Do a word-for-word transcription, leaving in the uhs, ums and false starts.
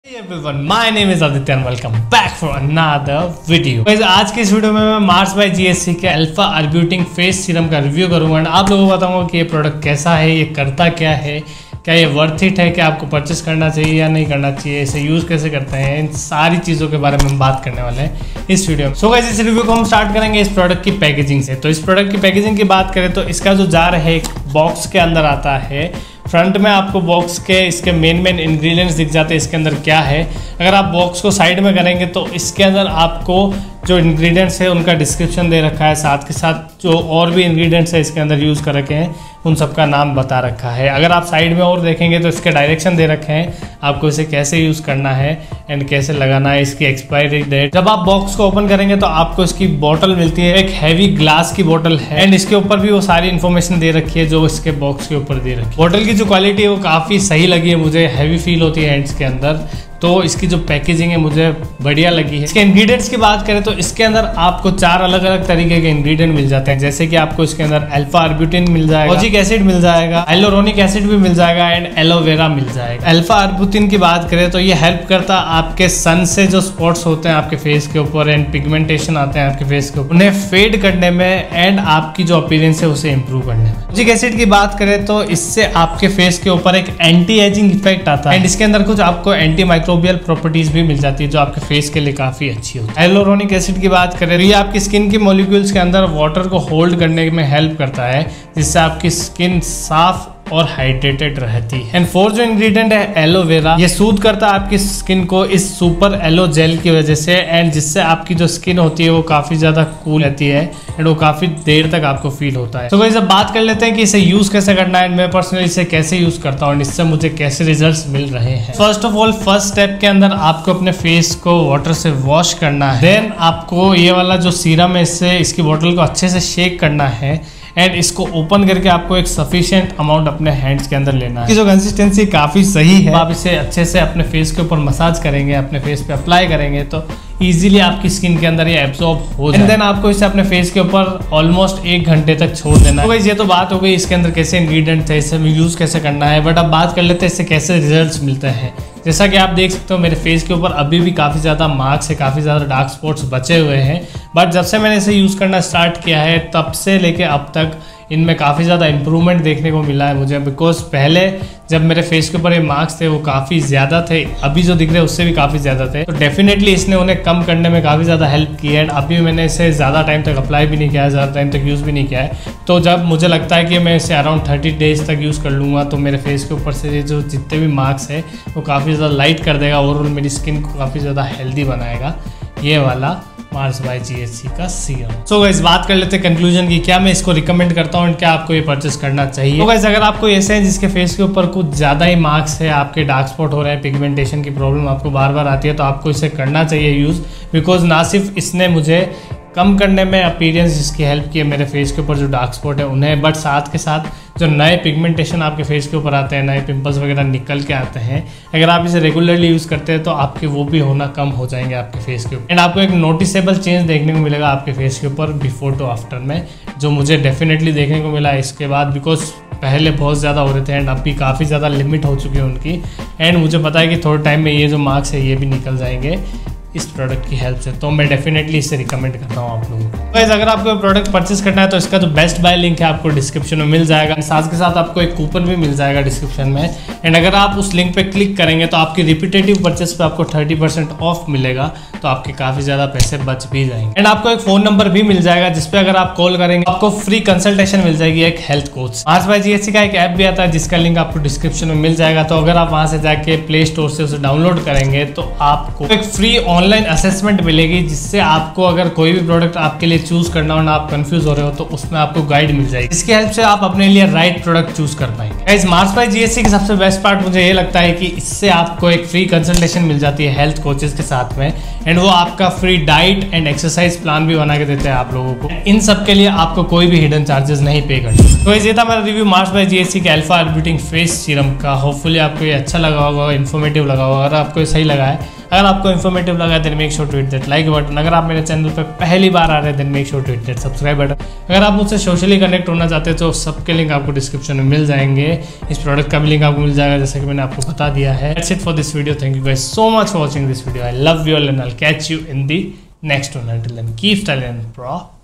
Hey everyone, my name is Aditya and welcome back for another video. Guys, आज के इस video में मैं मार्स बाय जीएससी के अल्फा आर्ब्यूटिन फेस सीरम का रिव्यू करूंगा एंड आप लोगों को बताऊंगा कि ये प्रोडक्ट कैसा है, ये करता क्या है, क्या ये वर्थ इट है, क्या आपको परचेस करना चाहिए या नहीं करना चाहिए, इसे यूज़ कैसे करते हैं, इन सारी चीज़ों के बारे में हम बात करने वाले हैं इस वीडियो में। सो गाइस, इस रिव्यू को हम स्टार्ट करेंगे इस प्रोडक्ट की पैकेजिंग से। तो इस प्रोडक्ट की पैकेजिंग की बात करें तो इसका जो जार है एक बॉक्स के अंदर आता है। फ्रंट में आपको बॉक्स के इसके मेन मेन इंग्रेडिएंट्स दिख जाते हैं इसके अंदर क्या है। अगर आप बॉक्स को साइड में करेंगे तो इसके अंदर आपको जो इंग्रेडिएंट्स है उनका डिस्क्रिप्शन दे रखा है, साथ के साथ जो और भी इंग्रेडिएंट्स है इसके अंदर यूज़ कर रखे हैं उन सब का नाम बता रखा है। अगर आप साइड में और देखेंगे तो इसके डायरेक्शन दे रखे हैं, आपको इसे कैसे यूज़ करना है एंड कैसे लगाना है, इसकी एक्सपायरी डेट। जब आप बॉक्स को ओपन करेंगे तो आपको इसकी बॉटल मिलती है, एक हैवी ग्लास की बॉटल है एंड इसके ऊपर भी वो सारी इन्फॉर्मेशन दे रखी है जो इसके बॉक्स के ऊपर दे रखी है। बॉटल की जो क्वालिटी है वो काफ़ी सही लगी है मुझे, हैवी फील होती है हैंड्स के अंदर। तो इसकी जो पैकेजिंग है मुझे बढ़िया लगी है। इसके इंग्रेडिएंट्स की बात करें तो इसके अंदर आपको चार अलग अलग तरीके के इंग्रेडिएंट मिल जाते हैं, जैसे कि आपको इसके अंदर अल्फा आर्ब्यूटिन मिल जाएगा, कोजिक एसिड मिल जाएगा, हाइलुरोनिक एसिड भी मिल जाएगा एंड एलोवेरा मिल जाएगा। अल्फा आर्ब्यूटिन की बात करें तो ये हेल्प करता है आपके सन से जो स्पॉट्स होते हैं आपके फेस के ऊपर एंड पिगमेंटेशन आते हैं आपके फेस के ऊपर, उन्हें फेड करने में एंड आपकी जो अपीयरेंस है उसे इंप्रूव करने में। कोजिक एसिड की बात करें तो इससे आपके फेस के ऊपर एक एंटी एजिंग इफेक्ट आता है एंड इसके अंदर कुछ आपको एंटी माइक्रोबियल प्रॉपर्टीज भी मिल जाती है जो आपके फेस के लिए काफी अच्छी होती है। हाइलुरोनिक एसिड की बात करें तो ये आपकी स्किन की मॉलिक्यूल्स के अंदर वाटर को होल्ड करने में हेल्प करता है, जिससे आपकी स्किन साफ और हाइड्रेटेड रहती है। एंड फोर्थ जो इंग्रेडिएंट है एलोवेरा, ये सूद करता है आपकी स्किन को इस सुपर एलो जेल की वजह से एंड जिससे आपकी जो स्किन होती है वो काफी ज्यादा कूल रहती है एंड वो काफी देर तक आपको फील होता है। तो गाइस अब बात कर लेते हैं कि इसे यूज कैसे करना है। मैं पर्सनली इसे कैसे यूज करता हूँ, इससे मुझे कैसे रिजल्ट्स मिल रहे हैं। First of all, first step के अंदर आपको अपने फेस को वाटर से वॉश करना है। देन आपको ये वाला जो सीरम है इससे इसकी बोतल को अच्छे से शेक करना है एंड इसको ओपन करके आपको एक सफिशिएंट अमाउंट अपने हैंड्स के अंदर लेना है। इसकी जो कंसिस्टेंसी काफ़ी सही है, आप इसे अच्छे से अपने फेस के ऊपर मसाज करेंगे, अपने फेस पे अप्लाई करेंगे तो इजीली आपकी स्किन के अंदर ये एब्जॉर्ब हो जाए। एंड देन आपको इसे अपने फेस के ऊपर ऑलमोस्ट एक घंटे तक छोड़ देना है। तो ये तो बात हो गई इसके अंदर कैसे इंग्रेडिएंट थे, इसे यूज़ कैसे करना है। बट अब बात कर लेते हैं इससे कैसे रिजल्ट्स मिलते हैं। जैसा कि आप देख सकते हो मेरे फेस के ऊपर अभी भी काफ़ी ज़्यादा मार्क्स है, काफ़ी ज़्यादा डार्क स्पॉट्स बचे हुए हैं। बट जब से मैंने इसे यूज़ करना स्टार्ट किया है तब से लेके अब तक इनमें काफ़ी ज़्यादा इंप्रूवमेंट देखने को मिला है मुझे। बिकॉज पहले जब मेरे फेस के ऊपर ये मार्क्स थे वो काफ़ी ज़्यादा थे, अभी जो दिख रहे हैं उससे भी काफ़ी ज़्यादा थे। तो डेफिनेटली इसने उन्हें कम करने में काफ़ी ज़्यादा हेल्प की है एंड अभी मैंने इसे ज़्यादा टाइम तक अप्लाई भी नहीं किया है, ज़्यादा टाइम तक यूज़ भी नहीं किया है। तो जब मुझे लगता है कि मैं इसे अराउंड थर्टी डेज तक यूज़ कर लूँगा तो मेरे फेस के ऊपर से जो जितने भी मार्क्स है वो काफ़ी ज़्यादा लाइट कर देगा, ओवरऑल मेरी स्किन को काफ़ी ज़्यादा हेल्दी बनाएगा ये वाला मार्स बाय जीएससी का सीरम। सो गाइस बात कर लेते हैं कंक्लूजन की, क्या मैं इसको रिकमेंड करता हूँ, क्या आपको ये परचेस करना चाहिए। तो गाइस अगर आपको ऐसे हैं जिसके फेस के ऊपर कुछ ज़्यादा ही मार्क्स है, आपके डार्क स्पॉट हो रहे हैं, पिगमेंटेशन की प्रॉब्लम आपको बार बार आती है, तो आपको इसे करना चाहिए यूज़। बिकॉज ना सिर्फ इसने मुझे कम करने में अपीयरेंस जिसकी हेल्प की है मेरे फेस के ऊपर जो डार्क स्पॉट है उन्हें, बट साथ के साथ जो नए पिगमेंटेशन आपके फेस के ऊपर आते हैं, नए पिंपल्स वगैरह निकल के आते हैं, अगर आप इसे रेगुलरली यूज़ करते हैं तो आपके वो भी होना कम हो जाएंगे आपके फेस के ऊपर एंड आपको एक नोटिसेबल चेंज देखने को मिलेगा आपके फेस के ऊपर बिफोर टू आफ्टर में, जो मुझे डेफिनेटली देखने को मिला इसके बाद। बिकॉज पहले बहुत ज़्यादा हो रहे थे एंड अभी काफ़ी ज़्यादा लिमिट हो चुकी है उनकी एंड मुझे पता है कि थोड़े टाइम में ये जो मार्क्स है ये भी निकल जाएंगे इस प्रोडक्ट की हेल्प से। तो मैं डेफिनेटली इसे रिकमेंड करता हूँ आप लोगों को। गाइस अगर आपको प्रोडक्ट परचेस करना है तो इसका जो बेस्ट बाय लिंक है आपको डिस्क्रिप्शन में मिल जाएगा, साथ के साथ आपको एक कूपन भी मिल जाएगा डिस्क्रिप्शन में एंड अगर आप उस लिंक पे क्लिक करेंगे तो आपकी रिपीटेटिव परचेस पे आपको थर्टी परसेंट ऑफ मिलेगा, तो आपके काफ़ी ज़्यादा पैसे बच भी जाएंगे एंड आपको एक फ़ोन नंबर भी मिल जाएगा जिसपे अगर आप कॉल करेंगे आपको फ्री कंसल्टेशन मिल जाएगी एक health coach. Mars by GSC का एक ऐप भी आता है जिसका लिंक आपको डिस्क्रिप्शन में मिल जाएगा, तो अगर आप वहाँ से जाके प्ले स्टोर से उसे डाउनलोड करेंगे तो आपको एक फ्री ऑनलाइन असेसमेंट मिलेगी, जिससे आपको अगर कोई भी प्रोडक्ट आपके लिए चूज करना हो ना, आप कंफ्यूज हो रहे हो तो उसमें आपको गाइड मिल जाएगी। इसकी हेल्प से आप अपने लिए राइट प्रोडक्ट चूज कर पाएंगे। गाइस मार्स बाय जीएससी की सबसे बेस्ट पार्ट मुझे ये लगता है कि इससे आपको एक फ्री कंसल्टेशन मिल जाती है हेल्थ कोचेस के साथ में एंड वो आपका free diet and exercise plan भी बना के देते हैं आप लोगों को। इन सब के लिए आपको कोई भी हिडन चार्जेस नहीं पे करते। तो ये था मेरा रिव्यू मार्स बाय जीएससी के अल्फा आर्ब्यूटिन फेस सीरम का। होपफुली आपको ये अच्छा लगा होगा, इन्फॉर्मेटिव लगा होगा। अगर आपको ये सही लगा है, अगर आपको इन्फॉर्मेटिव लगा लगा then make sure to hit that like button. अगर आप मेरे चैनल पे पहली बार आ रहे हैं then make sure to hit that subscribe button. अगर आप मुझसे सोशली कनेक्ट होना चाहते हैं तो सबके लिंक आपको डिस्क्रिप्शन में मिल जाएंगे। इस प्रोडक्ट का भी लिंक आपको मिल जाएगा जैसे कि मैंने आपको बता दिया है। That's it for this video. Thank you guys so much for watching this video. I love you all and I will catch you in the next one. Until then, keep styling, bro.